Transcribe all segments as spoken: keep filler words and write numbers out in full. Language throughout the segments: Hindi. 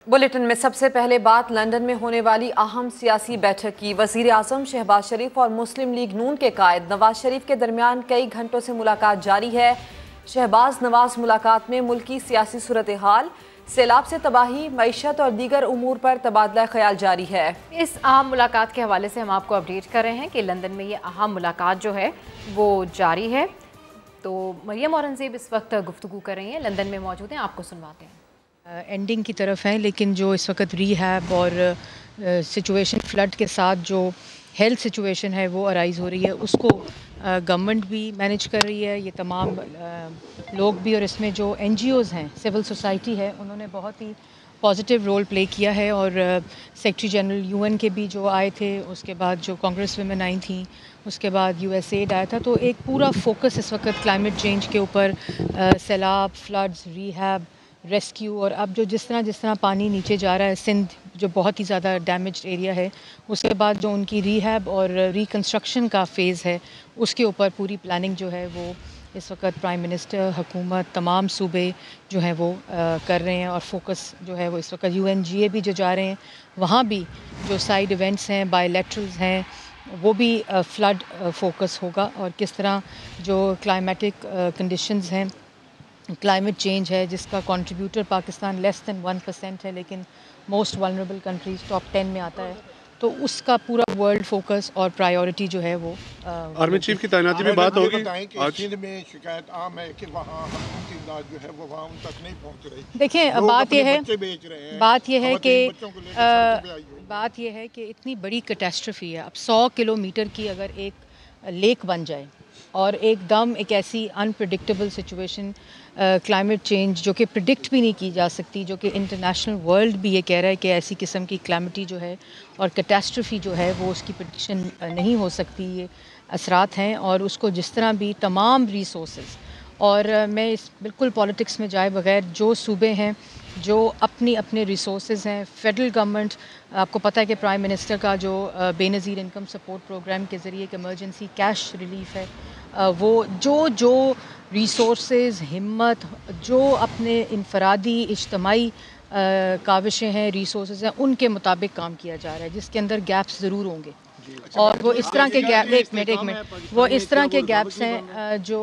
बुलेटिन में सबसे पहले बात लंदन में होने वाली अहम सियासी बैठक की। वजीर आजम शहबाज शरीफ और मुस्लिम लीग नून के कायद नवाज शरीफ के दरमियान कई घंटों से मुलाकात जारी है। शहबाज नवाज मुलाकात में मुल्की सियासी सूरत हाल, सैलाब से तबाही, मईशत और दीगर उमूर पर तबादला ख्याल जारी है। इस अहम मुलाकात के हवाले से हम आपको अपडेट कर रहे हैं कि लंदन में ये अहम मुलाकात जो है वो जारी है। तो मरियम औरंगजेब इस वक्त गुफ्तगू कर रही हैं, लंदन में मौजूद हैं, आपको सुनवाते हैं। एंडिंग uh, की तरफ हैं, लेकिन जो इस वक्त रीहैब और सिचुएशन uh, फ्लड के साथ जो हेल्थ सिचुएशन है वो अराइज़ हो रही है, उसको गवर्नमेंट uh, भी मैनेज कर रही है। ये तमाम uh, लोग भी, और इसमें जो एन जी ओज़ हैं, सिविल सोसाइटी है, उन्होंने बहुत ही पॉजिटिव रोल प्ले किया है। और सेक्रेटरी जनरल यू एन के भी जो आए थे, उसके बाद जो कांग्रेस वुमेन आई थी, उसके बाद यू एस एड आया था। तो एक पूरा फोकस इस वक्त क्लाइमेट चेंज के ऊपर, uh, सैलाब, फ्लड्स, रीहैब, रेस्क्यू, और अब जो जिस तरह जिस तरह पानी नीचे जा रहा है, सिंध जो बहुत ही ज़्यादा डैमेज्ड एरिया है, उसके बाद जो उनकी रीहैब और रिकन्स्ट्रक्शन का फ़ेज़ है, उसके ऊपर पूरी प्लानिंग जो है वो इस वक्त प्राइम मिनिस्टर, हुकूमत, तमाम सूबे जो हैं वो आ, कर रहे हैं। और फोकस जो है वो इस वक्त यू एन जी ए भी जो जा रहे हैं, वहाँ भी जो साइड इवेंट्स हैं, बायलैटरल्स हैं, वो भी फ्लड फोकस होगा। और किस तरह जो क्लाइमेटिक कंडीशंस हैं, क्लाइमेट चेंज है, जिसका contributor Pakistan less than one percent है, लेकिन most vulnerable countries top ten में आता है, तो उसका पूरा वर्ल्ड फोकस और प्रायोरिटी जो है वो आर्मी चीफ की तैनाती में बात होगी। आज सिंध में शिकायत आम है कि वहाँ इमदाद जो है वो वहाँ उन तक नहीं पहुँच रही। देखें, बात यह है बात यह है कि बात यह है कि इतनी बड़ी कैटास्ट्रफी है। अब सौ किलोमीटर की अगर एक लेक बन जाए और एकदम एक ऐसी अनप्रिडिक्टेबल सिचुएशन, क्लाइमेट चेंज जो कि प्रिडिक्ट भी नहीं की जा सकती, जो कि इंटरनेशनल वर्ल्ड भी ये कह रहा है कि ऐसी किस्म की क्लैमिटी जो है और कैटास्ट्रफी जो है वो उसकी प्रिडिक्शन नहीं हो सकती, ये असरात हैं। और उसको जिस तरह भी तमाम रिसोर्सेज, और मैं इस बिल्कुल पॉलिटिक्स में जाए बगैर, जो सूबे हैं जो अपनी अपने रिसोर्सेज हैं, फेडरल गवर्नमेंट, आपको पता है कि प्राइम मिनिस्टर का जो बेनज़ीर इनकम सपोर्ट प्रोग्राम के ज़रिए एक इमरजेंसी कैश रिलीफ है, वो जो जो रिसोर्सेज, हिम्मत, जो अपने इनफरादी इज्तमाही काविशें हैं, रिसोर्सेज हैं, उनके मुताबिक काम किया जा रहा है, जिसके अंदर गैप्स ज़रूर होंगे। और वो इस तरह के गैप एक मिनट एक मिनट वो इस तरह के गैप्स हैं जो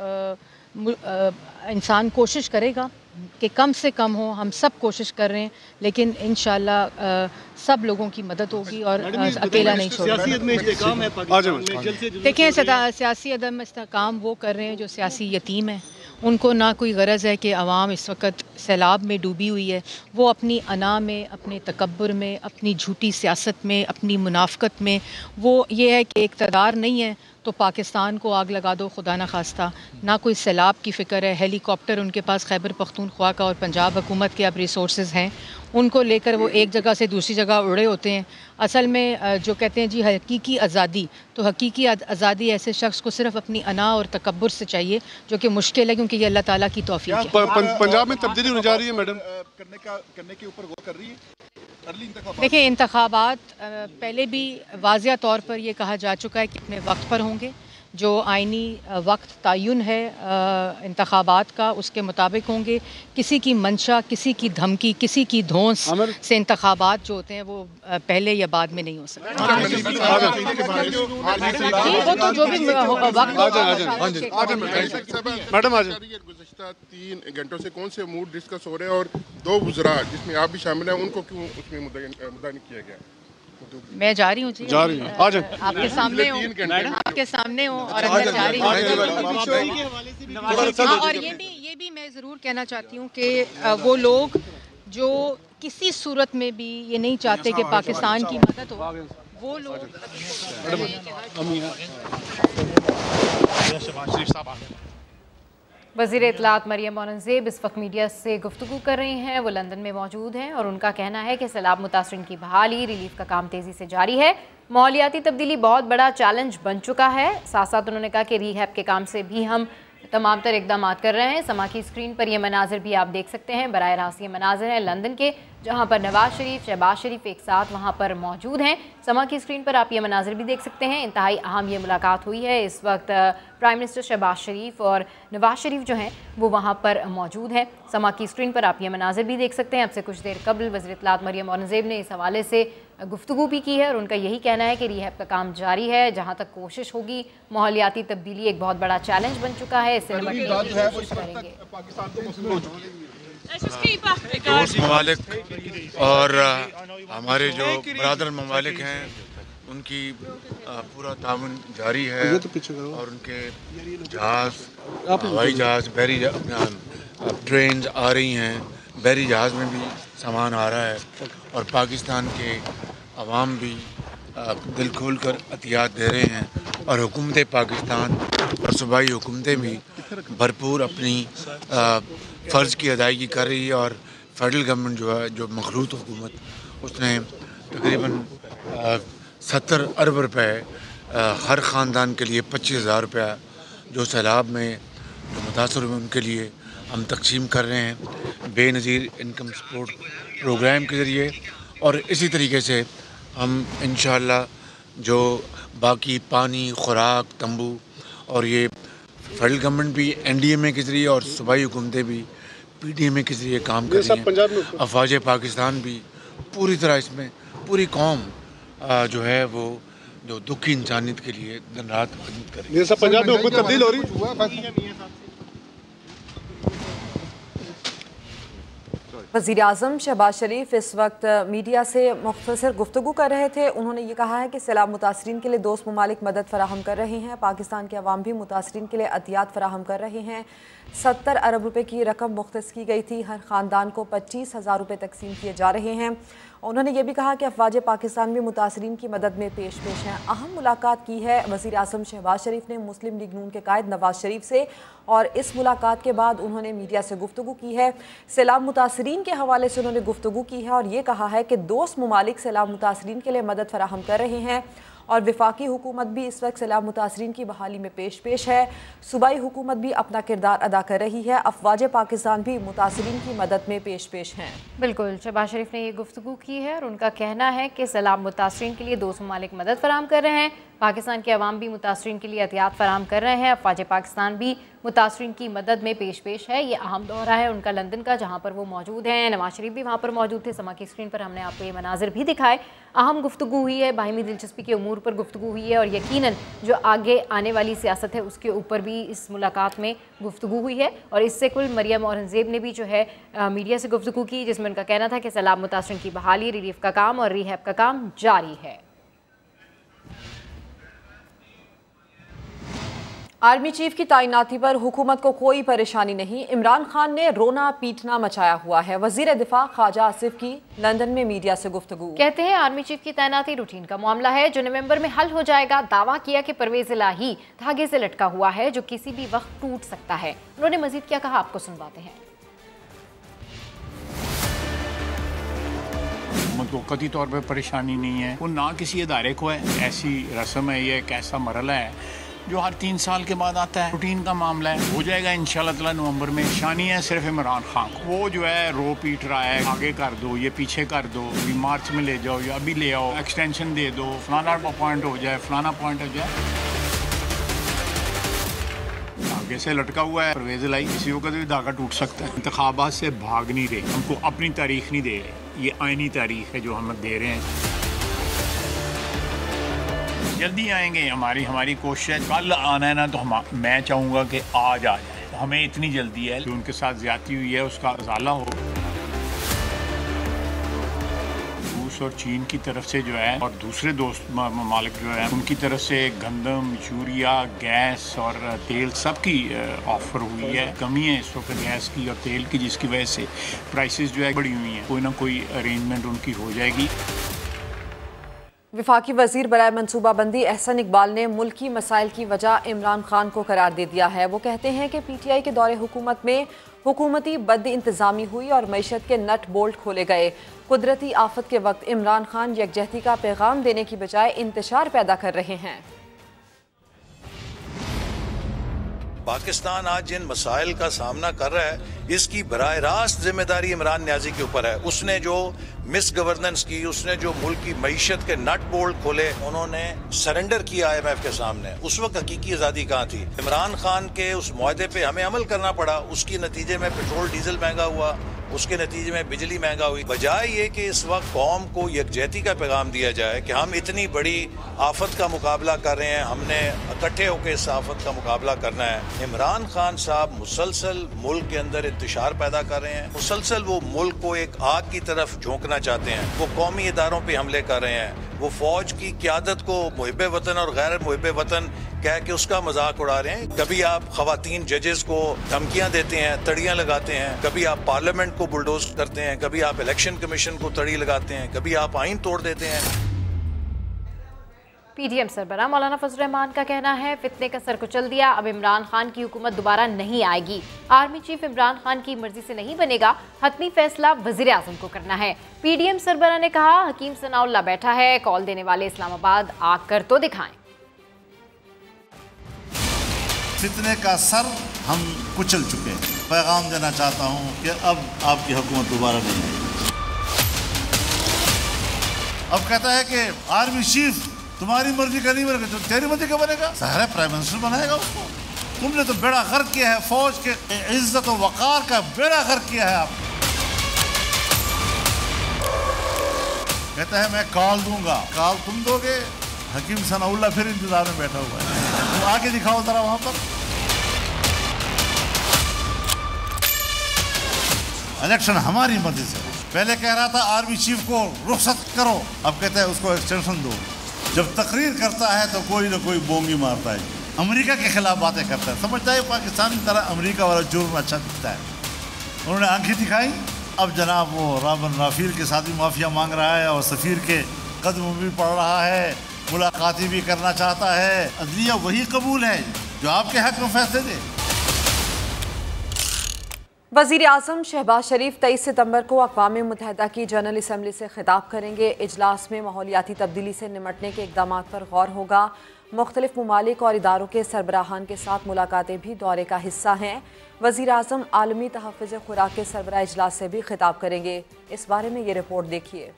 इंसान कोशिश करेगा कि कम से कम हो। हम सब कोशिश कर रहे हैं, लेकिन इंशाल्लाह सब लोगों की मदद होगी और अकेला नहीं छोड़ेंगे। देखिए, सियासी अदम इस्तेहकाम वो कर रहे हैं जो सियासी यतीम हैं। उनको ना कोई गरज है कि अवाम इस वक्त सैलाब में डूबी हुई है, वो अपनी अना में, अपने तकब्बुर में, अपनी झूठी सियासत में, अपनी मुनाफकत में, वो ये है कि इक़्तिदार नहीं है तो पाकिस्तान को आग लगा दो, खुदा न खास्ता। ना कोई सैलाब की फ़िक्र है, हेलीकॉप्टर उनके पास खैबर पख्तूनख्वा का और पंजाब हुकूमत के अब रिसोर्सेज हैं, उनको लेकर वो एक जगह से दूसरी जगह उड़े होते हैं। असल में जो कहते हैं जी हकीकी आज़ादी, तो हकीकी आज़ादी ऐसे शख्स को सिर्फ अपनी अना और तकब्बुर से चाहिए, जो कि मुश्किल है क्योंकि ये अल्लाह ताला की तौफीक है। पंजाब में तब्दीली होने जा रही है मैडम, करने का करने के ऊपर गौर कर रही है। देखिए, इंतखाबात पहले भी वाज़िया तौर पर यह कहा जा चुका है कि अपने वक्त पर होंगे। जो आइनी वक्त तयन है इंतखाबात का, उसके मुताबिक होंगे। किसी की मंशा, किसी की धमकी, किसी की धौंस से इंतखाबात जो होते हैं वो पहले या बाद में नहीं हो सकते। वो तो जो भी मैडम आज गुज़श्ता तीन घंटों से कौन से मूड डिस्कस हो रहे हैं, और दो वज़रा जिसमें आप भी शामिल हैं, उनको क्यों उसमें मुद्दा नहीं किया गया? मैं जा रही हूँ जी, जा रही हूँ, आ जाए आपके सामने हूँ, आपके सामने हूँ और अंदर जा रही हूँ। और ये भी ये भी मैं ज़रूर कहना चाहती हूँ कि वो लोग जो किसी सूरत में भी ये नहीं चाहते कि पाकिस्तान की मदद हो, वो लोग वज़ीर इत्तलात मरियम औरंगजेब इस वक्त मीडिया से गुफ्तगू कर रही हैं। वो लंदन में मौजूद हैं और उनका कहना है कि सैलाब मुतासरीन की बहाली, रिलीफ का काम तेज़ी से जारी है। माहौलियाती तब्दीली बहुत बड़ा चैलेंज बन चुका है। साथ साथ उन्होंने कहा कि रीहैब के काम से भी हम तमाम तर इकदाम कर रहे हैं। समा की स्क्रीन पर ये मनाजिर भी आप देख सकते हैं। बराह रास्त ये मनाजिर हैं लंदन के, जहां पर नवाज शरीफ, शहबाज शरीफ एक साथ वहां पर मौजूद हैं। समा की स्क्रीन पर आप ये मनाजिर भी देख सकते हैं। इंतहाई अहम ये मुलाकात हुई है। इस वक्त प्राइम मिनिस्टर शहबाज शरीफ और नवाज शरीफ जो हैं वो वहां पर मौजूद हैं। समा की स्क्रीन पर आप ये मनाजिर भी देख सकते हैं। अब से कुछ देर कबल वज़ीर इत्तलात मरियम औरंगज़ेब ने इस हवाले से गुफ्तगू भी की है और उनका यही कहना है कि रिहैब का काम जारी है। जहाँ तक कोशिश होगी, माहौलियाती तब्दीली एक बहुत बड़ा चैलेंज बन चुका है, इससे निपटने की कोशिश करेंगे। दोस्त ममालिक और हमारे जो बरादर ममालिक हैं उनकी पूरा ताउन जारी है और उनके जहाज़, हवाई जहाज़, बहरी ट्रेन आ रही हैं, बहरी जहाज़ में भी सामान आ रहा है और पाकिस्तान के अवाम भी दिल खोल कर एहतियात दे रहे हैं और हुकूमत पाकिस्तान और सूबाई हुकूमतें भी भरपूर अपनी फ़र्ज़ की अदायगी कर रही है और फेडरल गवर्नमेंट जो है, जो मखलूत हुकूमत, उसने तकरीबन सत्तर अरब रुपए हर ख़ानदान के लिए पच्चीस हज़ार रुपया जो सैलाब में जो मुतासर हुए उनके लिए हम तकसीम कर रहे हैं बेनज़ीर इनकम सपोर्ट प्रोग्राम के ज़रिए। और इसी तरीके से हम इंशाअल्लाह जो बाकी पानी, खुराक, तंबू और ये फेडरल गवर्नमेंट भी एन डी एम ए के ज़रिए और सूबाई हुकूमतें भी पी डी एम ए के ज़रिए काम कर रही हैं। अफवाज पाकिस्तान भी पूरी तरह इसमें पूरी कौम जो है वो जो दुखी इंसानियत के लिए दिन रात खिदमत कर रही है। पंजाब में हुकूमत तब्दील हो रही है। वज़ीर आज़म शहबाज शरीफ इस वक्त मीडिया से मुख्तसर गुफ्तगू कर रहे थे। उन्होंने ये कहा है कि सैलाब मुतासरीन के लिए दोस्त ममालिक मदद फराहम कर रहे हैं। पाकिस्तान के अवाम भी मुतासरीन के लिए अतियात फराहम कर रहे हैं। सत्तर अरब रुपए की रकम मुख्तस की गई थी। हर ख़ानदान को पच्चीस हज़ार रुपये तकसीम किए जा रहे हैं। उन्होंने ये भी कहा कि अफवाज पाकिस्तान भी मुतासरीन की मदद में पेश पेश हैं। अहम मुलाकात की है वज़ीर आज़म शहबाज शरीफ ने मुस्लिम लीग नून के कायद नवाज शरीफ से और इस मुलाकात के बाद उन्होंने मीडिया से गुफ्तगू की है। सैलाब मुतासरीन के हवाले से उन्होंने गुफ्तगू की है और ये कहा है कि दोस्त ममालिक सैलाब मुतासरीन के लिए मदद फराहम कर रहे हैं और विफाकी हुकूमत भी इस वक्त सैलाब मुतासरीन की बहाली में पेश पेश है। सूबाई हुकूमत भी अपना किरदार अदा कर रही है। अफवाज पाकिस्तान भी मुतासरीन की मदद में पेश पेश हैं। बिल्कुल, शहबाज शरीफ ने ये गुफ्तगू की है और उनका कहना है कि सैलाब मुतासरीन के लिए दोस्त ममालिक मदद फराहम कर रहे हैं। पाकिस्तान के अवाम भी मुतासरीन के लिए एहतियात फराहम कर रहे हैं। अफवाज पाकिस्तान भी मुतासरीन की मदद में पेश पेश है। ये अहम दौरा है उनका लंदन का, जहाँ पर वो मौजूद हैं। नवाज शरीफ भी वहाँ पर मौजूद थे। समा की स्क्रीन पर हमने आपको ये मनाजिर भी दिखाए। अहम गुफ्तगू हुई है, बाहिमी दिलचस्पी के उमूर पर गुफ्तगू हुई है और यकीनन जो आगे आने वाली सियासत है उसके ऊपर भी इस मुलाकात में गुफ्तगू हुई है। और इससे कुल मरियम औरंगज़ेब ने भी जो है आ, मीडिया से गुफ्तगू की, जिसमें उनका कहना था कि सैलाब मुतासरीन की बहाली, रिलीफ का काम और रिहैब का काम जारी है। आर्मी चीफ की तैनाती पर हुकूमत को कोई परेशानी नहीं, इमरान खान ने रोना पीटना मचाया हुआ है। वजीर दिफा ख्वाजा आसिफ की लंदन में मीडिया से गुफ्तगू। कहते हैं आर्मी चीफ की तैनाती रूटीन का मामला है जो नवंबर में हल हो जाएगा। दावा किया कि परवेज इलाही धागे से लटका हुआ है जो किसी भी वक्त टूट सकता है। उन्होंने मजीद क्या कहा, आपको सुनवाते हैं। हुकूमत को कतई तौर पर परेशानी नहीं है, वो ना किसी इदारे को है। ऐसी रस्म है, ये एक ऐसा मरला है जो हर तीन साल के बाद आता है। रूटीन का मामला है, हो जाएगा इंशाल्लाह ताला नवंबर में। शानी है सिर्फ इमरान खान को, वो जो है रो पीट रहा है, आगे कर दो, ये पीछे कर दो, अभी मार्च में ले जाओ या अभी ले आओ, एक्सटेंशन दे दो, फलाना पॉइंट हो जाए, फलाना पॉइंट हो जाए। धागे से लटका हुआ है परवेज इलाही, किसी वक्त भी धागा टूट सकता है। इंतखाबात से भाग नहीं रहे, हमको अपनी तारीख नहीं दे रहे, ये आईनी तारीख है जो हम दे रहे हैं। जल्दी आएंगे, हमारी हमारी कोशिश है। कल आना है ना तो हम मैं चाहूँगा कि आज आ जाए। तो हमें इतनी जल्दी है, जो उनके साथ ज्यादती हुई है उसका अजाला हो। रूस और चीन की तरफ से जो है और दूसरे दोस्त ममालिक जो है उनकी तरफ से गंदम, यूरिया, गैस और तेल सबकी ऑफर हुई है। कमी है इस वक्त गैस की और तेल की, जिसकी वजह से प्राइसेस जो है बढ़ी हुई हैं। कोई ना कोई अरेंजमेंट उनकी हो जाएगी। विफाकी वजीर बराए मनसूबाबंदी एहसन इकबाल ने मुल्की मसाइल की वजह इमरान खान को करार दे दिया है। वो कहते हैं कि पी टी आई के दौरे हुकूमत में हुकूमती बद इंतज़ामी हुई और मईशत के नट बोल्ट खोले गए। कुदरती आफत के वक्त इमरान खान यकजहती का पैगाम देने की बजाय इंतशार पैदा कर रहे हैं। पाकिस्तान आज जिन मसाइल का सामना कर रहा है, इसकी बराह रास्त जिम्मेदारी इमरान न्याजी के ऊपर है। उसने जो मिस गवर्नेंस की, उसने जो मुल्क की मईशत के नट बोल्ट खोले, उन्होंने सरेंडर किया आई एम एफ के सामने। उस वक्त हकीकी आज़ादी कहाँ थी? इमरान खान के उस मुआहदे पे हमें अमल करना पड़ा। उसके नतीजे में पेट्रोल डीजल महंगा हुआ, उसके नतीजे में बिजली महंगा हुई। बजाय ये कि इस वक्त कौम को यकजहती का पैगाम दिया जाए कि हम इतनी बड़ी आफत का मुकाबला कर रहे हैं, हमने इकट्ठे होकर इस आफत का मुकाबला करना है। इमरान खान साहब मुसलसल मुल्क के अंदर इंतशार पैदा कर रहे हैं। मुसलसल वो मुल्क को एक आग की तरफ झोंकना चाहते हैं। वो कौमी इदारों पर हमले कर रहे हैं। वो फौज की क़यादत को मुहिब्बे वतन और गैर मुहिब्बे वतन कह के उसका मजाक उड़ा रहे हैं। कभी आप खवातीन जजेस को धमकियां देते हैं, तड़ियां लगाते हैं, कभी आप पार्लियामेंट को बुलडोज करते हैं, कभी आप इलेक्शन कमीशन को तड़ी लगाते हैं, कभी आप आइन तोड़ देते हैं। पीडीएम सरबराह मौलाना फजल रहमान का कहना है, फितने का सर कुचल दिया, अब इमरान खान की हुकूमत दोबारा नहीं आएगी। आर्मी चीफ इमरान खान की मर्जी से नहीं बनेगा, हतमी फैसला वजीर आजम को करना है। पीडीएम सरबराह ने कहा, हकीम सनाउल्लाह बैठा है, कॉल देने वाले इस्लामाबाद आकर तो दिखाएं। फितने का सर हम कुचल चुके हैं। पैगाम देना चाहता हूं कि अब आपकी हुकूमत दोबारा नहीं आएगी। अब कहता है कि आर्मी चीफ तुम्हारी मर्जी का नहीं बनेगा, तो तेरी मर्जी का बनेगा। सारा प्राइम मिनिस्टर बनाएगा उसको। तुमने तो बेड़ा गर्क किया है, फौज के इज्जत और वकार का बेड़ा गर्क किया है आप। कहता है मैं कॉल दूंगा। कॉल तुम दोगे? हकीम सनाउल्लाह फिर इंतजार में बैठा हुआ है। तो आगे दिखाओ जरा वहां पर। इलेक्शन हमारी मर्जी से। पहले कह रहा था आर्मी चीफ को रुखसत करो, अब कहता है उसको एक्सटेंशन दो। जब तकरीर करता है तो कोई ना कोई बोंगी मारता है, अमेरिका के खिलाफ बातें करता है। समझता है पाकिस्तान की तरह अमेरिका वाला जुर्म अच्छा दिखता है। उन्होंने आंखें दिखाई। अब जनाब वो राबन राफील के साथ भी माफिया मांग रहा है और सफीर के कदम भी पड़ रहा है, मुलाकाती भी करना चाहता है। अदलिया वही कबूल है जो आपके हक में फैसले दे। वज़ीर आज़म शहबाज शरीफ तेईस सितंबर को अक़वाम मुत्तहिदा की जनरल असम्बली से खिताब करेंगे। इजलास में माहौलियाती तब्दीली से निमटने के इक़दाम पर गौर होगा। मुख्तलिफ ममालिक और इदारों के सरबराहान के साथ मुलाकातें भी दौरे का हिस्सा हैं। वज़ीर आज़म आलमी तहफ़्फ़ुज़ खुराक के सरबराह इजलास से भी खिताब करेंगे। इस बारे में ये रिपोर्ट देखिए।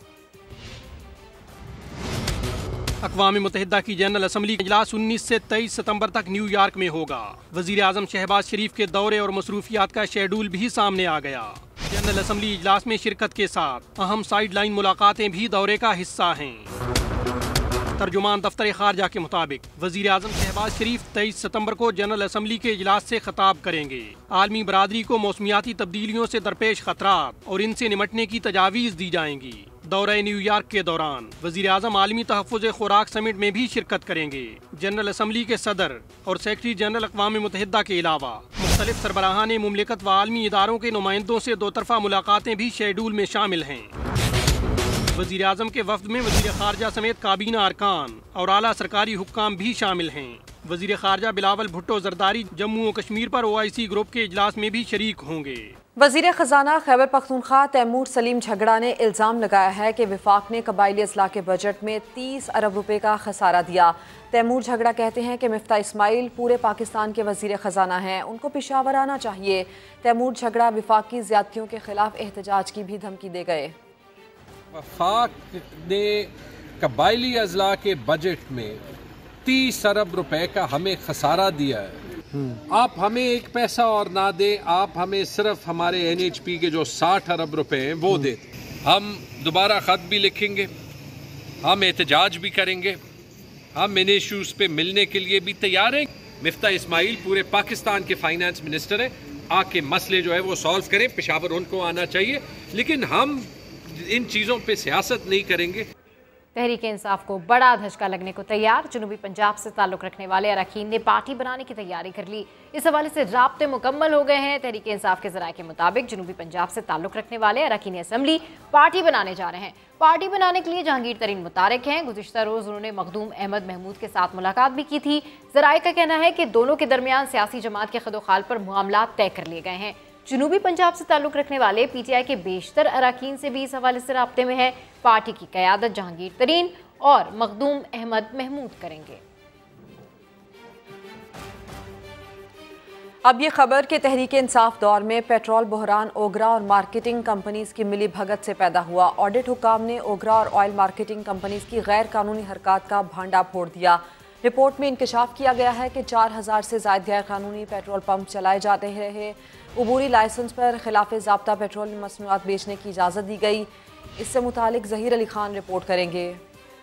अक़वाम मुत्तहिदा की जनरल असम्बली का इजलास उन्नीस से तेईस सितंबर तक न्यूयॉर्क में होगा। वज़ीर आज़म शहबाज शरीफ के दौरे और मसरूफियात का शेड्यूल भी सामने आ गया। जनरल असम्बली इजलास में शिरकत के साथ अहम साइड लाइन मुलाकातें भी दौरे का हिस्सा हैं। तर्जुमान दफ्तर खारजा के मुताबिक वज़ीर आज़म शहबाज शरीफ तेईस सितंबर को जनरल असम्बली के इजलास से खिताब करेंगे। आलमी बरादरी को मौसमियाती तब्दीलियों से दरपेश खतरात और इनसे निमटने की तजावीज़ दी जाएंगी। दौरे न्यूयॉर्क के दौरान वज़ीर आज़म आलमी तहफ़्फ़ुज़ खुराक समिट में भी शिरकत करेंगे। जनरल असम्बली के सदर और सेक्रेटरी जनरल अक़वाम मुत्तहिदा के अलावा मुख्तलिफ सरबराहान मुमलिकत व आलमी इदारों के नुमाइंदों से दो तरफ़ा मुलाकातें भी शेड्यूल में शामिल हैं। वज़ीर आज़म के वफ़द में वज़ीर ख़ारजा समेत काबीना अरकान और आला सरकारी हुक्काम भी शामिल हैं। वज़ीर ख़ारजा बिलावल भुट्टो ज़रदारी जम्मू और कश्मीर पर ओ आई सी ग्रुप के इजलास में भी शरीक होंगे। वज़ीर ख़जाना खैबर पख्तूनख्वा तैमूर सलीम झगड़ा ने इल्ज़ाम लगाया है कि विफाक ने कबायली अजला के बजट में तीस अरब रुपए का खसारा दिया। तैमूर झगड़ा कहते हैं कि मिफ्ता इस्माइल पूरे पाकिस्तान के वज़ीर ख़जाना हैं, उनको पेशावर आना चाहिए। तैमूर झगड़ा विफाक की ज़्यादतियों के खिलाफ एहतजाज की भी धमकी दे गए। वफाक ने कबायली अजला के बजट में तीस अरब रुपए का हमें खसारा दिया है। आप हमें एक पैसा और ना दे, आप हमें सिर्फ हमारे एन एच पी के जो साठ अरब रुपए हैं वो दे। हम दोबारा ख़त भी लिखेंगे, हम एहतजाज भी करेंगे, हम इन इशूज़ पे मिलने के लिए भी तैयार हैं। मिफ्ता इस्माइल पूरे पाकिस्तान के फाइनेंस मिनिस्टर हैं, आके मसले जो है वो सॉल्व करें। पेशावर उनको आना चाहिए, लेकिन हम इन चीज़ों पे सियासत नहीं करेंगे। तहरीक इंसाफ को बड़ा धचका लगने को तैयार। जनूबी पंजाब से ताल्लुक़ रखने वाले अरकान ने पार्टी बनाने की तैयारी कर ली। इस हवाले से राब्ते मुकम्मल हो गए हैं। तहरीक इंसाफ के ज़राए के मुताबिक जनूबी पंजाब से ताल्लुक़ रखने वाले अरकान असम्बली पार्टी बनाने जा रहे हैं। पार्टी बनाने के लिए जहांगीर तरीन मुतारिक हैं। गुज़िश्ता रोज़ उन्होंने मखदूम अहमद महमूद के साथ मुलाकात भी की थी। ज़राए का कहना है कि दोनों के दरमियान सियासी जमात के खदोखाल पर मामला तय कर लिए गए हैं। जनूबी पंजाब से ताल्लुक़ रखने वाले पी टी आई के बेशतर अरकान से भी इस हवाले से राब्ते में है। पार्टी की क़यादत जहांगीर तरीन और मखदूम अहमद महमूद करेंगे। अब ये खबर कि तहरीक इंसाफ दौर में पेट्रोल बहरान ओगरा और मार्केटिंग कंपनीज की मिली भगत से पैदा हुआ। ऑडिट हुकाम ने ओगरा और ऑयल मार्केटिंग कंपनीज की गैर कानूनी हरकत का भांडा फोड़ दिया। रिपोर्ट में इंकशाफ किया गया है कि चार हजार से ज्यादा गैर कानूनी पेट्रोल पंप चलाए जाते रहे। अबूरी लाइसेंस पर खिलाफ ज़ाब्ता पेट्रोलियम मसनूआत बेचने की इजाज़त दी गई। इससे मुतालिक ज़हीर अली खान रिपोर्ट करेंगे।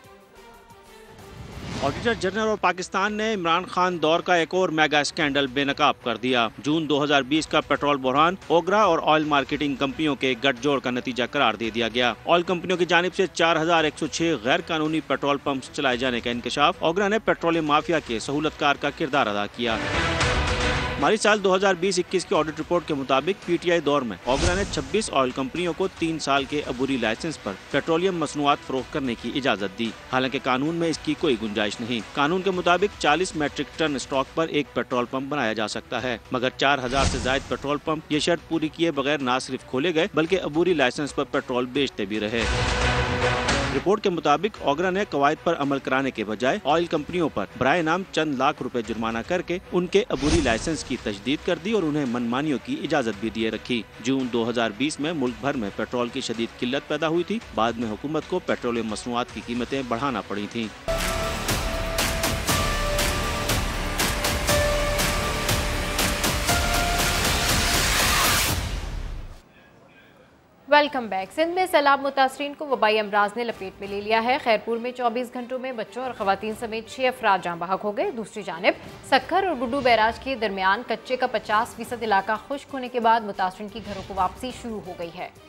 ऑडिटर जनरल और पाकिस्तान ने इमरान खान दौर का एक और मेगा स्कैंडल बेनकाब कर दिया। जून दो हज़ार बीस का पेट्रोल बहरान ओगरा और ऑयल मार्केटिंग कंपनियों के गठजोड़ का नतीजा करार दे दिया गया। ऑयल कंपनियों की जानिब से चार हजार एक सौ छह गैर कानूनी पेट्रोल पंप चलाए जाने का इंकशाफ। ओगरा ने पेट्रोलियम माफिया के सहूलतकार का किरदार अदा किया। माली साल दो हज़ार बीस इक्कीस की ऑडिट रिपोर्ट के मुताबिक पीटीआई दौर में ओगरा ने छब्बीस ऑयल कंपनियों को तीन साल के अबूरी लाइसेंस पर पेट्रोलियम मसनूआत फरोख्त करने की इजाजत दी। हालांकि कानून में इसकी कोई गुंजाइश नहीं। कानून के मुताबिक चालीस मैट्रिक टन स्टॉक पर एक पेट्रोल पंप बनाया जा सकता है, मगर चार हजार से ज्यादा पेट्रोल पंप ये शर्त पूरी किए बगैर न सिर्फ खोले गए बल्कि अबूरी लाइसेंस पर पेट्रोल बेचते भी रहे। रिपोर्ट के मुताबिक ओगरा ने कवायद पर अमल कराने के बजाय ऑयल कंपनियों पर बराए नाम चंद लाख रुपए जुर्माना करके उनके अबूरी लाइसेंस की तजदीद कर दी और उन्हें मनमानियों की इजाजत भी दिए रखी। जून दो हज़ार बीस में मुल्क भर में पेट्रोल की शदीद किल्लत पैदा हुई थी। बाद में हुकूमत को पेट्रोलियम मसनूआत की कीमतें बढ़ाना पड़ी थी। Welcome back. सिंध में सैलाब मुतासरीन को वबाई अमराज ने लपेट में ले लिया है। खैरपुर में चौबीस घंटों में बच्चों और खवातीन समेत छह अफराद जाँ बहक हो गए। दूसरी जानिब सक्खर और गुड्डू बैराज के दरमियान कच्चे का पचास फीसद इलाका खुश्क होने के बाद मुतासरीन की घरों को वापसी शुरू हो गई है।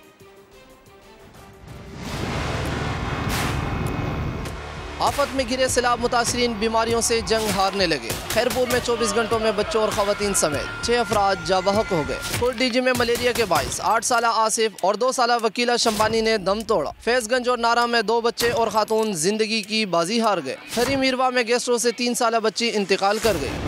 आफत में घिरे सैलाब मुतासरीन बीमारियों से जंग हारने लगे। खैरपुर में चौबीस घंटों में बच्चों और खवातीन समेत छह अफराद जाबहक हो गए। कुर्डीजी में मलेरिया के बाइस आठ साल आसिफ और दो साल वकीला शंबानी ने दम तोड़ा। फैजगंज और नारा में दो बच्चे और खातून जिंदगी की बाजी हार गए। हरी मीरवा में गैस्ट्रो से तीन साल बच्ची इंतकाल कर गई।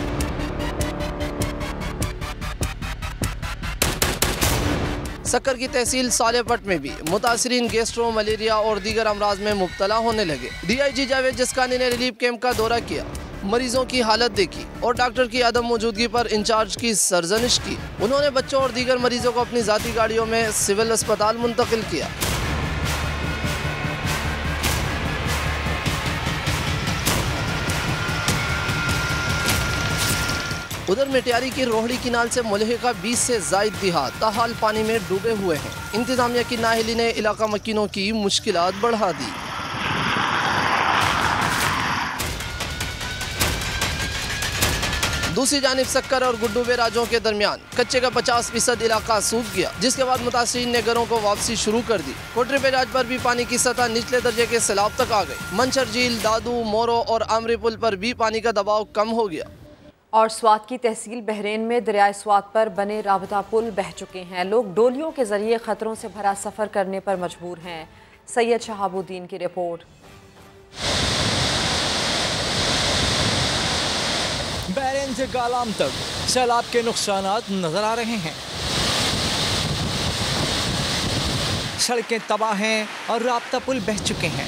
सक्कर की तहसील सालेपट में भी मुतासरीन गैस्ट्रो मलेरिया और दीगर अमराज में मुब्तला होने लगे। डी आई जी जावेद जिस्कानी ने रिलीफ कैंप का दौरा किया, मरीजों की हालत देखी और डॉक्टर की अदम मौजूदगी पर इंचार्ज की सरजनिश की। उन्होंने बच्चों और दीगर मरीजों को अपनी जाती गाड़ियों में सिविल अस्पताल मुंतकिल किया। उधर मिटियारी की रोहड़ी किनाल से मुलहिका बीस से जायद देहात ताहाल पानी में डूबे हुए हैं। इंतजामिया की नाहिली ने इलाका मकीनों की मुश्किलात बढ़ा दी। दूसरी जानिब सक्कर और गुड्डू बैराजों के दरमियान कच्चे का पचास फीसद इलाका सूख गया, जिसके बाद मुतासरीन ने घरों को वापसी शुरू कर दी। कोटरी बैराज पर भी पानी की सतह निचले दर्जे के सैलाब तक आ गई। मंचर झील, दादू, मोरो और आमरी पुल पर भी पानी का दबाव कम हो गया। और स्वात की तहसील बहरेन में दरियाए स्वात पर बने राबता पुल बह चुके हैं। लोग डोलियों के जरिए खतरों से भरा सफर करने पर मजबूर हैं। सैयद शहाबुद्दीन की रिपोर्ट। बहरेन से गालाम तक सैलाब के नुकसानात नजर आ रहे हैं। सड़कें तबाह हैं और राबता पुल बह चुके हैं।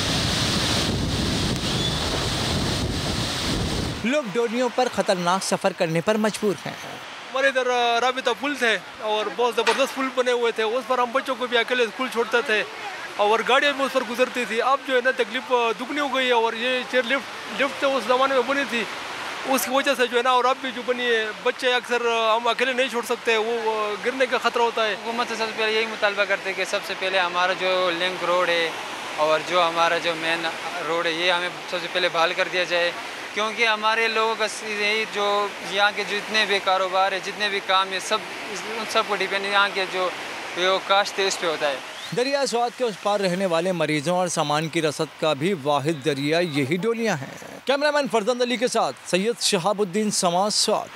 लोग डोलियों पर खतरनाक सफर करने पर मजबूर हैं। हमारे इधर राबिता पुल थे और बहुत ज़बरदस्त पुल बने हुए थे। उस पर हम बच्चों को भी अकेले स्कूल छोड़ते थे और गाड़ियाँ भी उस पर गुजरती थी। अब जो है ना तकलीफ दुगनी हो गई है। और ये चेयर लिफ्ट लिफ्ट तो उस ज़माने में बनी थी, उसकी वजह से जो है ना और अब भी जो बनी है, बच्चे अक्सर हम अकेले नहीं छोड़ सकते, वो गिरने का खतरा होता है। हुकूमत से सबसे पहले यही मुतालबा करते हैं कि सबसे पहले हमारा जो लिंक रोड है और जो हमारा जो मेन रोड है ये हमें सबसे पहले बहाल कर दिया जाए, क्योंकि हमारे लोगों का यही जो यहाँ के जितने भी कारोबार है, जितने भी काम है, सब उन सब को डिपेंड यहाँ के जो जो काश्त है इस पे होता है। दरिया स्वात के उस पार रहने वाले मरीजों और सामान की रसद का भी वाहिद जरिया यही डोलियाँ हैं। कैमरामैन फरजंद अली के साथ सैयद शहाबुद्दीन, समाज स्वात।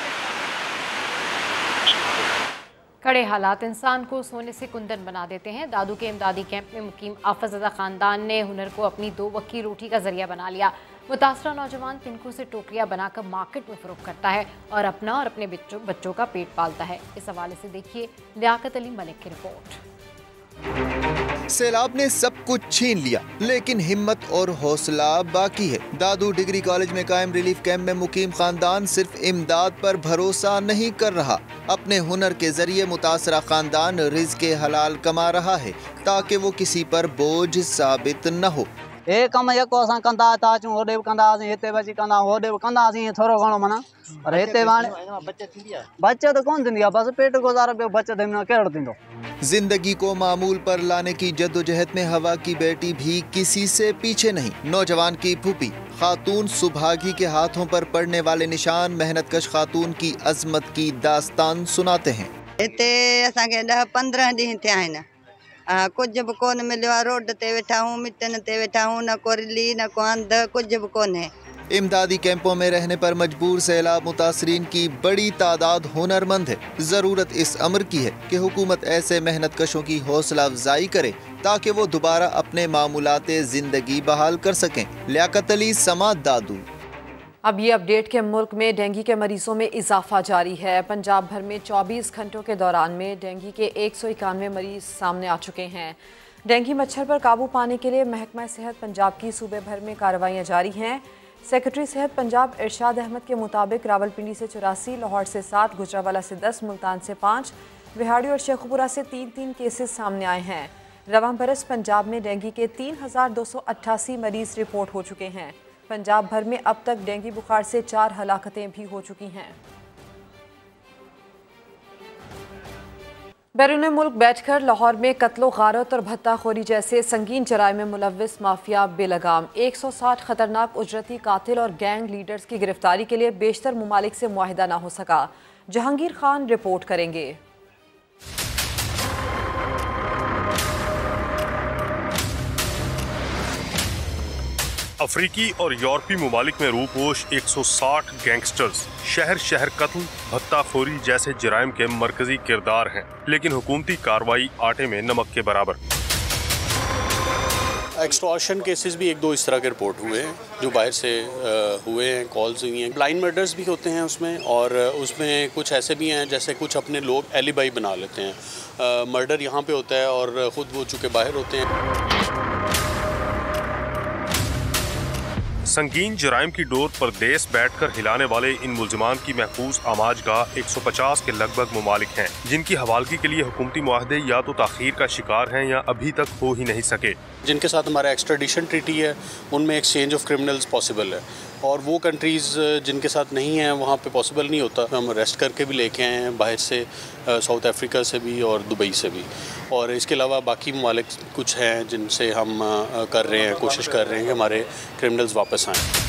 कड़े हालात इंसान को सोने से कुंदन बना देते हैं। दादू के इमदादी कैंप में मुकीम आफज़दा ख़ानदान ने हुनर को अपनी दो वक्त की रोटी का जरिया बना लिया। मुतासरा नौजवान तिनकों से टोकरियां बनाकर मार्केट में फरोख्त करता है और अपना और अपने बच्चों बच्चों का पेट पालता है। इस हवाले से देखिए लियाकत अली मलिक की रिपोर्ट। सैलाब ने सब कुछ छीन लिया, लेकिन हिम्मत और हौसला बाकी है। दादू डिग्री कॉलेज में कायम रिलीफ कैंप में मुकीम खानदान सिर्फ इमदाद पर भरोसा नहीं कर रहा, अपने हुनर के जरिए मुतासरा खानदान रिज़्क़े हलाल कमा रहा है ताकि वो किसी पर बोझ साबित न हो। ए कम यको असां कंदा था अचूं होॾे बि कंदासीं, हिते बि अची कंदा होॾे बि कंदासीं, थोरो घणो माना पर हिते बचत कोन थींदी आहे, बसि पेट गुज़ारो, ॿियो बचत हिन कहिड़ो थींदो। जिंदगी को मामूल पर लाने की जद्दोजहद में हवा की बेटी भी किसी से पीछे नहीं। नौजवान की फूफी खातून सुभागी के हाथों पर पड़ने वाले निशान मेहनतकश खातून की अजमत की दास्तान सुनाते हैं। हिते असांखे ॾह पंद्रहं ॾींहं थिया आहिनि, कुछ भी कोन मिलियो आहे, रोड ते वेठा हूँ, मिटन ते वेठा हूँ, न को रिली न को अंध, कुछ भी कोन है। इमदादी कैंपों में रहने पर मजबूर सैलाब मुतासरीन की बड़ी तादाद हुनरमंद है। ज़रूरत इस अमर की है कि हुकूमत ऐसे मेहनत कशों की हौसला अफजाई करे ताकि वो दोबारा अपने मामूलाते ज़िंदगी बहाल कर सकें। लियाकत अली, समा, दादू। अब ये अपडेट के मुल्क में डेंगू के मरीजों में इजाफा जारी है। पंजाब भर में चौबीस घंटों के दौरान में डेंगू के एक सौ इक्यानवे मरीज सामने आ चुके हैं। डेंगू मच्छर पर काबू पाने के लिए महकमा सेहत पंजाब की सूबे भर में कार्रवाइयाँ जारी हैं। सेक्रेटरी सेहत पंजाब इरशाद अहमद के मुताबिक रावलपिंडी से चौरासी, लाहौर से सात, गुजरावाला से दस, मुल्तान से पाँच, बिहाड़ी और शेखुपुरा से तीन तीन केसेस सामने आए हैं। रवां बरस पंजाब में डेंगू के तीन हज़ार दो सौ अट्ठासी मरीज रिपोर्ट हो चुके हैं। पंजाब भर में अब तक डेंगू बुखार से चार हलाकतें भी हो चुकी हैं। बैरून मुल्क बैठकर लाहौर में कत्लो गारत और भत्ताखोरी जैसे संगीन जराइम में मुलव्विस माफिया बेलगाम एक सौ साठ खतरनाक उजरती कातिल और गैंग लीडर्स की गिरफ्तारी के लिए बेशतर मुमालिक से मुआहिदा न हो सका। जहांगीर खान रिपोर्ट करेंगे। अफ्रीकी और यूरोपीय मुमालिक में रूपोश एक सौ साठ गैंगस्टर्स शहर शहर कत्ल भत्ताखोरी जैसे जराइम के मरकजी किरदार हैं, लेकिन हुकूमती कार्रवाई आटे में नमक के बराबर। एक्सटॉर्शन केसेस भी एक दो इस तरह के रिपोर्ट हुए हैं जो बाहर से आ, हुए हैं, कॉल्स हुई हैं। ब्लाइंड मर्डर्स भी होते हैं उसमें, और उसमें कुछ ऐसे भी हैं जैसे कुछ अपने लोग एलिबाई बना लेते हैं। मर्डर यहाँ पे होता है और ख़ुद वो चूँकि बाहर होते हैं। संगीन जराइम की डोर पर देश बैठकर हिलाने वाले इन मुल्जिमान की महफूज आमाज का एक सौ पचास के लगभग मुमालिक हैं, जिनकी हवालगी के लिए हुकूमती मुआहदे या तो ताखीर का शिकार हैं या अभी तक हो ही नहीं सके। जिनके साथ हमारा एक्स्ट्राडिशन ट्रीटी है उनमें एक्सचेंज ऑफ क्रिमिनल्स पॉसिबल है, और वो कंट्रीज़ जिनके साथ नहीं हैं वहाँ पे पॉसिबल नहीं होता। हम अरेस्ट करके भी लेके आए हैं बाहर से, साउथ अफ्रीका से भी और दुबई से भी, और इसके अलावा बाकी ममालिक कुछ हैं जिनसे हम कर रहे हैं, कोशिश कर रहे हैं कि हमारे क्रिमिनल्स वापस आएँ।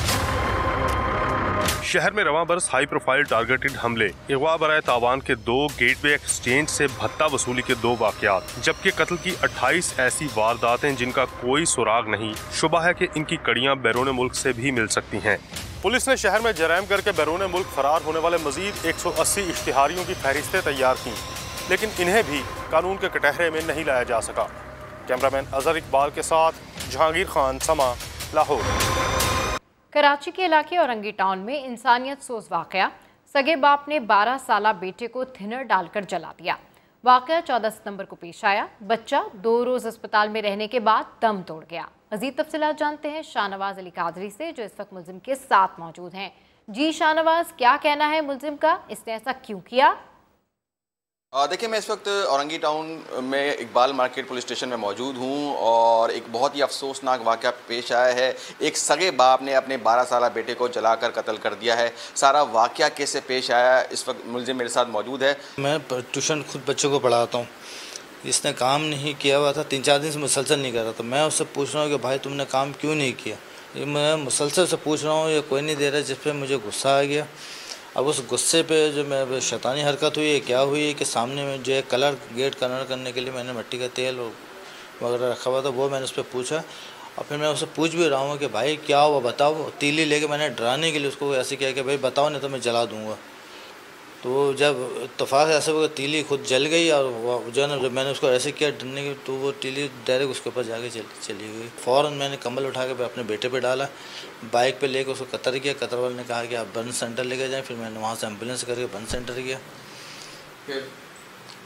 शहर में रवां बरस हाई प्रोफाइल टारगेटेड हमले, अगवा बराए तावान के दो, गेटवे एक्सचेंज से भत्ता वसूली के दो वाकयात, जबकि कत्ल की अट्ठाईस ऐसी वारदातें जिनका कोई सुराग नहीं। शुबा है कि इनकी कड़ियां बैरून मुल्क से भी मिल सकती हैं। पुलिस ने शहर में जराइम करके बैरून मुल्क फरार होने वाले मजीद एक सौ अस्सी इश्तिहारियों की फहरिस्तें तैयार की, लेकिन इन्हें भी कानून के कटहरे में नहीं लाया जा सका। कैमरामैन अजहर इकबाल के साथ जहांगीर खान, समा, लाहौर। कराची के इलाके औरंगी टाउन में इंसानियत सोज वाकया, सगे बाप ने बारह साला बेटे को थिनर डालकर जला दिया। वाकया चौदह सितंबर को पेश आया। बच्चा दो रोज अस्पताल में रहने के बाद दम तोड़ गया। मजीद तफसीलात जानते हैं शाहनवाज अली कादरी से, जो इस वक्त मुलजिम के साथ मौजूद हैं। जी शाहनवाज, क्या कहना है मुलजिम का, इसने ऐसा क्यों किया? देखिए, मैं इस वक्त औरंगी टाउन में इकबाल मार्केट पुलिस स्टेशन में मौजूद हूं और एक बहुत ही अफसोसनाक वाक़या पेश आया है। एक सगे बाप ने अपने बारह साला बेटे को जलाकर कत्ल कर दिया है। सारा वाक़या कैसे पेश आया, इस वक्त मुलजिम मेरे साथ मौजूद है। मैं ट्यूशन खुद बच्चों को पढ़ाता हूँ। इसने काम नहीं किया हुआ था, तीन चार दिन से मुसलसल नहीं कर रहा था। मैं उससे पूछ रहा हूँ कि भाई तुमने काम क्यों नहीं किया? ये मैं मुसलसल से पूछ रहा हूँ, ये कोई नहीं दे रहा, जिस पर मुझे गुस्सा आ गया। अब उस गुस्से पे जो मैं शैतानी हरकत हुई है, क्या हुई है कि सामने में जो है कलर गेट कलर करने के लिए मैंने मिट्टी का तेल और वगैरह रखा हुआ था, वो मैंने उस पर पूछा। और फिर मैं उससे पूछ भी रहा हूँ कि भाई क्या हुआ बताओ। तीली लेके मैंने डराने के लिए उसको ऐसे किया कि भाई बताओ नहीं तो मैं जला दूँगा। तो जब इत्तेफाक ऐसे हुआ, तीली खुद जल गई और जो है ना, जब मैंने उसको ऐसे किया डरने की, तो वो तीली डायरेक्ट उसके ऊपर जाके चल चली गई। फ़ौरन मैंने कंबल उठा के अपने बेटे पे डाला, बाइक पे लेके उसको कतर किया। कतर वाले ने कहा कि आप बर्न सेंटर लेके जाएं। फिर मैंने वहाँ से एम्बुलेंस करके बर्न सेंटर किया।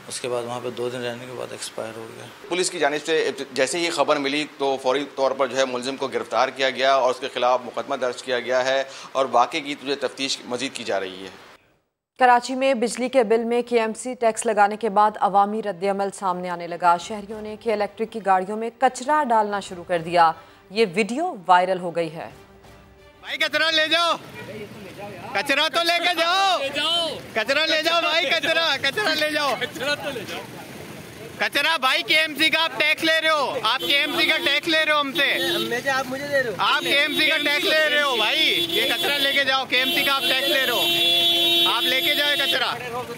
उसके बाद वहाँ पे दो दिन रहने के बाद एक्सपायर हो गया। पुलिस की जानिब से जैसे ही खबर मिली तो फौरी तौर पर जो है मुलजिम को गिरफ्तार किया गया और उसके खिलाफ मुकदमा दर्ज किया गया है और वाक़े की तुझे तफ्तीश मजीद की जा रही है। कराची में बिजली के बिल में के एम सी टैक्स लगाने के बाद अवामी रद्द-ए-अमल सामने आने लगा। शहरियों ने के इलेक्ट्रिक की गाड़ियों में कचरा डालना शुरू कर दिया। ये वीडियो वायरल हो गई है। भाई कचरा ले जाओ, कचरा तो लेके जाओ, कचरा ले जाओ भाई, कचरा कचरा ले जाओ, कचरा तो ले जाओ, कचरा भाई के एम सी का आप टैक्स ले रहे हो, आप के एम सी का टैक्स ले रहे हो हमसे, आप मुझे दे रहे हो, आप के एम सी का टैक्स ले रहे हो भाई, ये कचरा लेके जाओ, के एम सी का आप टैक्स ले रहे हो, आप लेके जाओ कचरा,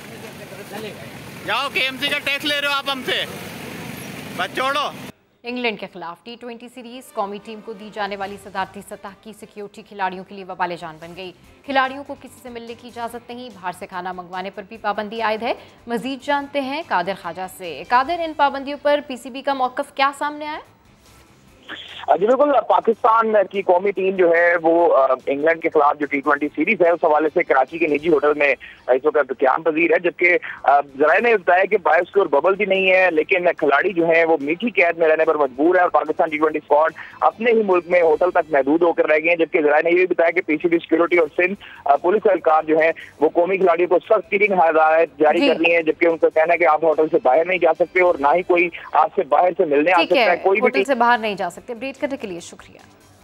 जाओ के एम सी का टैक्स ले रहे हो आप हमसे, बस छोड़ो। इंग्लैंड के खिलाफ टी ट्वेंटी सीरीज कौमी टीम को दी जाने वाली सदारती सतह की सिक्योरिटी खिलाड़ियों के लिए वबाले जान बन गई। खिलाड़ियों को किसी से मिलने की इजाज़त नहीं, बाहर से खाना मंगवाने पर भी पाबंदी आयद है। मजीद जानते हैं कादिर ख्वाजा से। कादिर, इन पाबंदियों पर पीसीबी का मौक़िफ़ क्या सामने आया? जी बिल्कुल, पाकिस्तान की कौमी टीम जो है वो इंग्लैंड के खिलाफ जो टी ट्वेंटी सीरीज है उस हवाले से कराची के निजी होटल में इस वक्त क़याम पजीर है, जबकि ज़राए ने बताया कि बायोस्कोर बबल भी नहीं है, लेकिन खिलाड़ी जो है वो मीठी कैद में रहने पर मजबूर है और पाकिस्तान टी ट्वेंटी स्क्वाड अपने ही मुल्क में होटल तक महदूद होकर रह गए हैं। जबकि ज़राए ने ये भी बताया कि पीसीबी सिक्योरिटी और सिंध पुलिस एहलकार जो है वो कौमी खिलाड़ियों को सख्त तीन हदायत जारी कर रही है, जबकि उनका कहना है कि आप होटल से बाहर नहीं जा सकते और ना ही कोई आपसे बाहर से मिलने आ सकता है, कोई होटल से बाहर नहीं जा सकते। अपडेट करने के लिए शुक्रिया।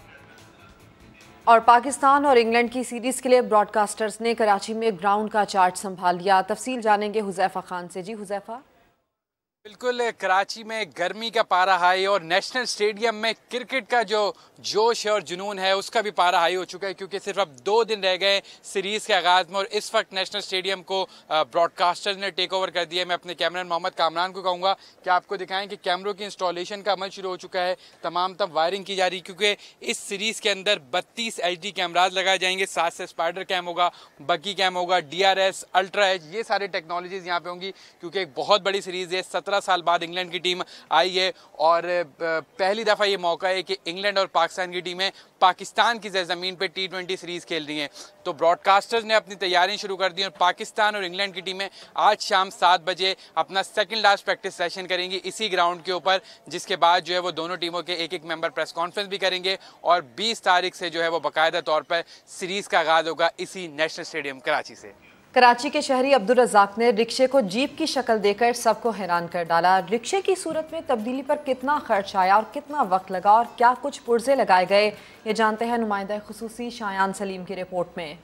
और पाकिस्तान और इंग्लैंड की सीरीज के लिए ब्रॉडकास्टर्स ने कराची में ग्राउंड का चार्ट संभाल लिया। तफसील जानेंगे हुजैफा खान से। जी हुजैफा। बिल्कुल, कराची में गर्मी का पारा हाई और नेशनल स्टेडियम में क्रिकेट का जो जोश है और जुनून है उसका भी पारा हाई हो चुका है, क्योंकि सिर्फ अब दो दिन रह गए सीरीज़ के आगाज़ में और इस वक्त नेशनल स्टेडियम को ब्रॉडकास्टर ने टेक ओवर कर दिया है। मैं अपने कैमरामैन मोहम्मद कामरान को कहूँगा कि आपको दिखाएं कि कैमरों की इंस्टॉलेशन का अमल शुरू हो चुका है, तमाम तब वायरिंग की जा रही है, क्योंकि इस सीरीज़ के अंदर बत्तीस एच डी कैमराज लगाए जाएंगे, साथ से स्पाइडर कैम होगा, बग्गी कैम होगा, D R S, ultra edge, ये सारी टेक्नोलॉजीज़ यहाँ पे होंगी, क्योंकि एक बहुत बड़ी सीरीज़ है। सत्रह साल बाद इंग्लैंड की टीम आई है और पहली दफ़ा ये मौका है कि इंग्लैंड और पाकिस्तान की टीमें पाकिस्तान की ज़मीन पे टी ट्वेंटी सीरीज़ खेल रही हैं। तो ब्रॉडकास्टर्स ने अपनी तैयारियां शुरू कर दी और पाकिस्तान और इंग्लैंड की टीमें आज शाम सात बजे अपना सेकंड लास्ट प्रैक्टिस सेशन करेंगी इसी ग्राउंड के ऊपर, जिसके बाद जो है वो दोनों टीमों के एक एक मेंबर प्रेस कॉन्फ्रेंस भी करेंगे और बीस तारीख से जो है वो बाकायदा तौर पर सीरीज़ का आगाज़ होगा इसी नेशनल स्टेडियम कराची से। कराची के शहरी अब्दुल रज़ाक ने रिक्शे को जीप की शक्ल देकर सबको हैरान कर डाला। रिक्शे की सूरत में तब्दीली पर कितना खर्च आया और कितना वक्त लगा और क्या कुछ पुर्जे लगाए गए, ये जानते हैं नुमाइंदा खुसूसी शायान सलीम की रिपोर्ट में।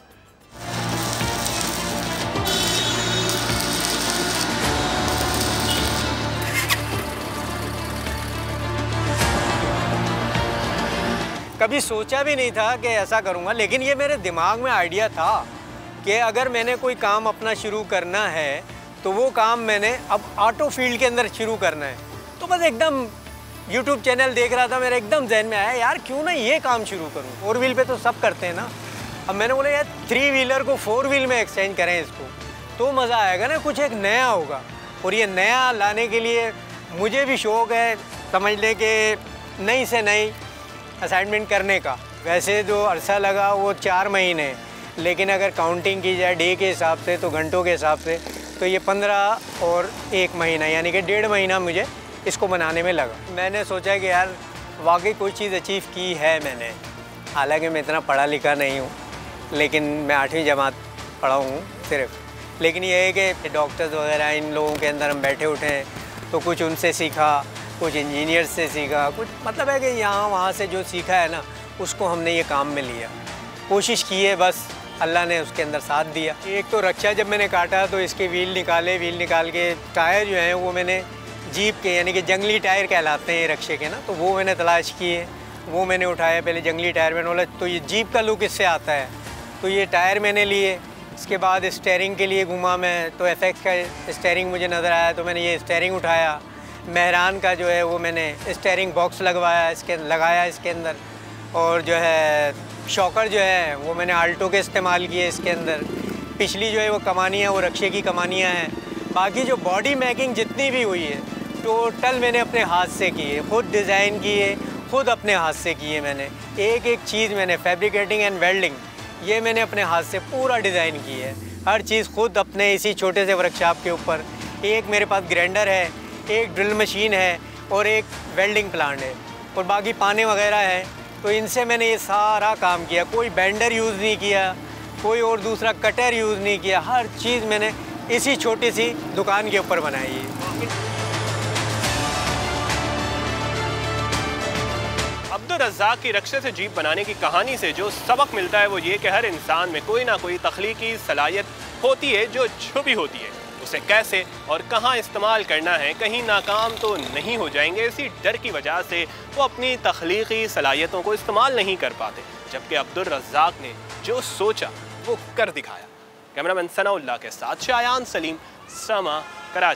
कभी सोचा भी नहीं था कि ऐसा करूँगा, लेकिन ये मेरे दिमाग में आइडिया था कि अगर मैंने कोई काम अपना शुरू करना है तो वो काम मैंने अब ऑटो फील्ड के अंदर शुरू करना है। तो बस एकदम यूट्यूब चैनल देख रहा था, मेरे एकदम जहन में आया यार क्यों ना ये काम शुरू करूँ। फोर व्हील पे तो सब करते हैं ना, अब मैंने बोला यार थ्री व्हीलर को फोर व्हील में एक्सचेंज करें इसको, तो मज़ा आएगा ना, कुछ एक नया होगा। और ये नया लाने के लिए मुझे भी शौक़ है, समझ लें कि नई से नई असाइनमेंट करने का। वैसे जो अरसा लगा वो चार महीने, लेकिन अगर काउंटिंग की जाए डे के हिसाब से तो घंटों के हिसाब से तो ये पंद्रह और एक महीना यानी कि डेढ़ महीना मुझे इसको बनाने में लगा। मैंने सोचा कि यार वाकई कोई चीज़ अचीव की है मैंने, हालांकि मैं इतना पढ़ा लिखा नहीं हूँ, लेकिन मैं आठवीं जमात पढ़ा हूँ सिर्फ। लेकिन ये है कि डॉक्टर्स वगैरह इन लोगों के अंदर हम बैठे उठे हैं तो कुछ उनसे सीखा, कुछ इंजीनियर्स से सीखा, कुछ मतलब है कि यहाँ वहाँ से जो सीखा है ना उसको हमने ये काम में लिया, कोशिश की है, बस अल्लाह ने उसके अंदर साथ दिया। एक तो रक्षा जब मैंने काटा तो इसके व्हील निकाले, व्हील निकाल के टायर जो हैं वो मैंने जीप के यानी कि जंगली टायर कहलाते हैं रक्षे के ना, तो वो मैंने तलाश किए, वो मैंने उठाया। पहले जंगली टायर मैंने बोला तो ये जीप का लुक इससे आता है, तो ये टायर मैंने लिए। इसके बाद स्टेयरिंग के लिए घूमा मैं तो एफ एक्स का स्टेयरिंग मुझे नज़र आया तो मैंने ये स्टेयरिंग उठाया। मेहरान का जो है वो मैंने स्टेयरिंग बॉक्स लगवाया, इसके लगाया इसके अंदर, और जो है शॉकर जो है वो मैंने आल्टो के इस्तेमाल किए इसके अंदर। पिछली जो है वो कमानियाँ वो रक्षे की कमानियाँ हैं। बाकी जो बॉडी मेकिंग जितनी भी हुई है टोटल मैंने अपने हाथ से की है, खुद डिज़ाइन किए, खुद अपने हाथ से किए। मैंने एक एक चीज़ मैंने फैब्रिकेटिंग एंड वेल्डिंग ये मैंने अपने हाथ से पूरा डिज़ाइन की है, हर चीज़ खुद अपने इसी छोटे से वर्कशॉप के ऊपर एक मेरे पास ग्राइंडर है, एक ड्रिल मशीन है और एक वेल्डिंग प्लांट है और बाकी पाने वगैरह है। तो इनसे मैंने ये सारा काम किया, कोई बेंडर यूज़ नहीं किया, कोई और दूसरा कटर यूज़ नहीं किया, हर चीज़ मैंने इसी छोटी सी दुकान के ऊपर बनाई है। अब्दुल रज़्ज़ाक़ की रक्शे से जीप बनाने की कहानी से जो सबक मिलता है वो ये कि हर इंसान में कोई ना कोई तख्लीकी सलाहियत होती है जो छुपी होती है। उसे कैसे और कहाँ इस्तेमाल करना है, कहीं नाकाम तो नहीं हो जाएंगे, इसी डर की वजह से वो अपनी तख्लीकी सलाहियतों को इस्तेमाल नहीं कर पाते। जबकि अब्दुल रज़्ज़ाक़ ने जो सोचा वो कर दिखाया। कैमरामैन सनाउल्लाह के साथ शायान सलीम, समा।